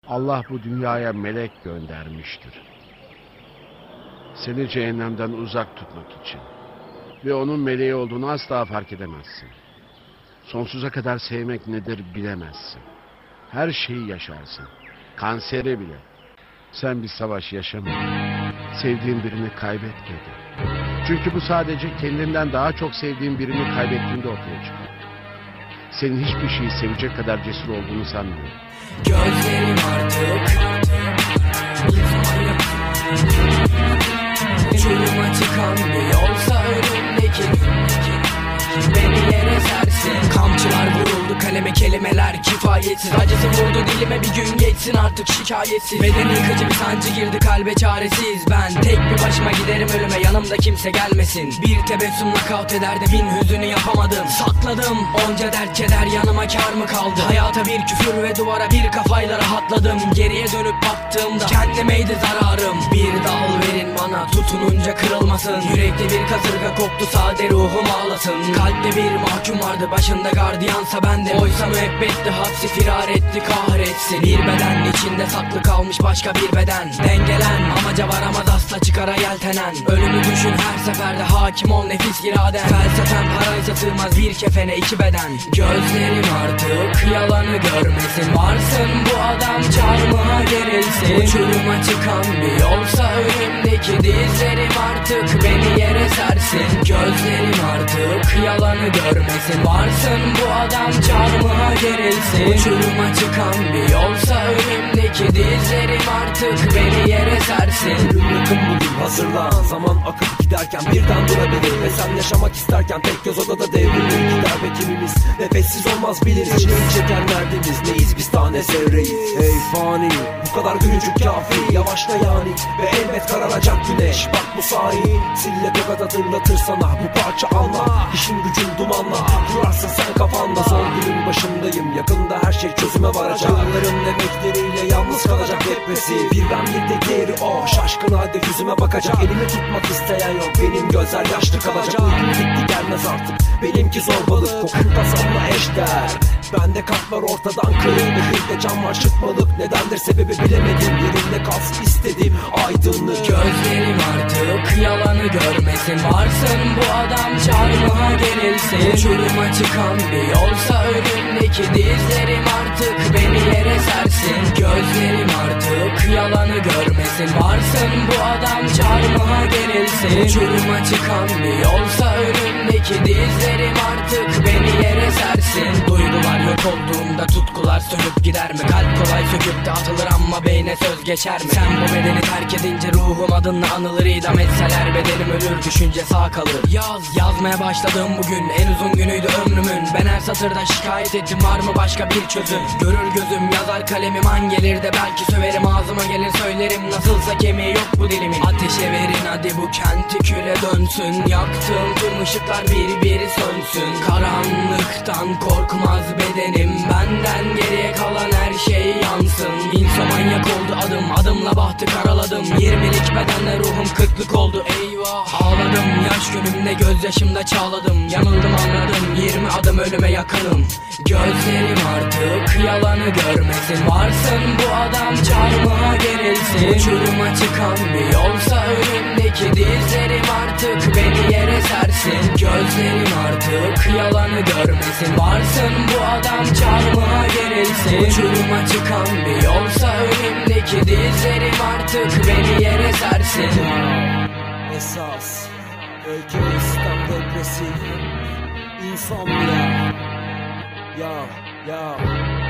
Allah bu dünyaya melek göndermiştir. Seni cehennemden uzak tutmak için. Ve onun meleği olduğunu asla fark edemezsin. Sonsuza kadar sevmek nedir bilemezsin. Her şeyi yaşarsın. Kanseri bile. Sen bir savaş yaşamadın. Sevdiğin birini kaybetmedin. Çünkü bu sadece kendinden daha çok sevdiğin birini kaybettiğinde ortaya çıkar. Senin hiçbir şeyi sevecek kadar cesur olduğunu sanmıyorum. Gözlerim artık uçuruma çıkan bir yolsa önümdeki beni yere sersin. Kamçılar vuruldu kaleme, kelimeler kifayetsiz. Acısı vurdu dilime, bir gün geçsin artık şikayetsiz. Bedeni yıkıcı bir sancı girdi kalbe, çaresiz. Ben tek bir başıma giderim ölüme, yanımda kimse gelmesin. Bir tebessüm nakavt eder de bin hüzünü yapamadım. Sakladım onca dert keder, yanıma kar mı kaldı? Hayata bir küfür ve duvara bir kafayla rahatladım. Geriye dönüp baktığımda kendimeydi zararım. Bir dal verin bana tutununca kırılmasın. Yürekte bir kasırga koptu, sade ruhum ağlasın. Kalpte bir mahkum vardı, başında gardiyansa bende. Oysa müebbetti, hapsi firar etti kahretsin. Bir beden içinde saklı kalmış başka bir beden. Dengelen amaca varamaz asla çıkara yeltenen. Ölümü düşün her seferde, hakim ol nefis iraden. Felsefen paraysa sığmaz bir kefene iki beden. Gözlerim artık yalanı görmesin. Varsın bu adam çarmıha gerilsin. Uçuruma çıkan bir yolsa önümdeki dizlerim artık beni yere sersin. Gözlerim artık yalanı görmesin. Varsın bu adam çarmıha gerilsin. Uçuruma çıkan bir yolsa önümdeki dizlerim artık beni yere sersin. Ölüm yakın bugün, hazırlan. Zaman akıp giderken birden durabilir. Ve sen yaşamak isterken tek göz odada devrilir. Gider ve kimimiz nefessiz olmaz biliriz. Çileyi çekenlerdeniz, neyiz biz tane zerreyiz. Ey fani, bu kadar gülücük kafi. Yavaşla yani ve elbet kararacak güneş. Bak bu sahi, sille tokat hatırlatır sana. Bu parça anla, işin gücün dumanla. Kurarsın sen kafanda, zor günün başındayım. Yakında her şey çözüme varacak. Yılların emekleriyle yalnız kalacak depresif. Bir ben bir de diğeri o, şaşkın halde yüzüme bakacak. Elimi tutmak isteyen yok, benim gözler yaşlı kalacak. Uykum gitti gelmez artık, benimki zorbalık. Kokunda sanla eşder, bende kalpler ortadan kırıldı. Bir de cam var çıkmalık, nedendir sebebi bilemedim. Yerinde kalsın istedim aydınlık. Gözlerim artık yalanı görmesin. Varsın bu adam çarmıha gerilsin. Uçuruma çıkan bir yolsa önümdeki dizlerim artık beni yere sersin. Gözlerim artık yalanı görmesin. Varsın bu adam çarmıha gerilsin. Uçuruma çıkan bir yolsa önümdeki dizlerim artık beni yere sersin. Duygular yok olduğunda tutkular sönüp gider mi? Kalp kolay söküp de atılır ama beyne söz geçer mi? Sen bu bedeni terk edince ruhum adınla anılır. İdam etseler bedenim ölür, düşünce sağ kalır. Yazmaya başladım bugün, en uzun günüydü ömrümün. Ben her satırda şikayet ettim, var mı başka bir çözüm? Görür gözüm, yazar kalemim, an gelir de belki söverim. Ağzıma gelir söylerim, nasılsa kemiği yok bu dilimin. Ateşe verin hadi bu kenti küle dönsün. Yaktığım tüm ışıklar bir bir sönsün. Karanlıktan korkmaz bedenim, benden geriye kalan her şey yansın. İnsomanyak oldu adım, adımla bahtı karaladım. 20'lik bedenle ruhum 40'lık oldu eyvah. Ağladım yaş günümde, gözyaşımda çağladım. Yanıldım anladım, 20 adım ölüme yakınım. Gözlerim artık yalanı görmesin. Varsın bu adam çarmıha gerilsin. Uçuruma çıkan bir yolsa önümdeki dizlerim artık beni yere sersin. Gözlerim artık yalanı görmesin. Varsın bu adam çarmıha gerilsin. Uçuruma çıkan bir yolsa önümdeki dizlerim artık beni yere sersin. Esas öykü İslam depresif insomnia. Ya